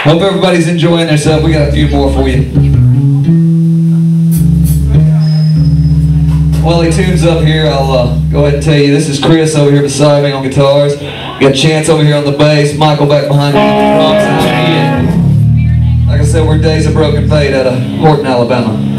Hope everybody's enjoying themselves. We got a few more for you. While he tunes up here, I'll go ahead and tell you, this is Chris over here beside me on guitars. Got Chance over here on the bass, Michael back behind me on the drums, and like I said, we're Days of Broken Fate out of Horton, Alabama.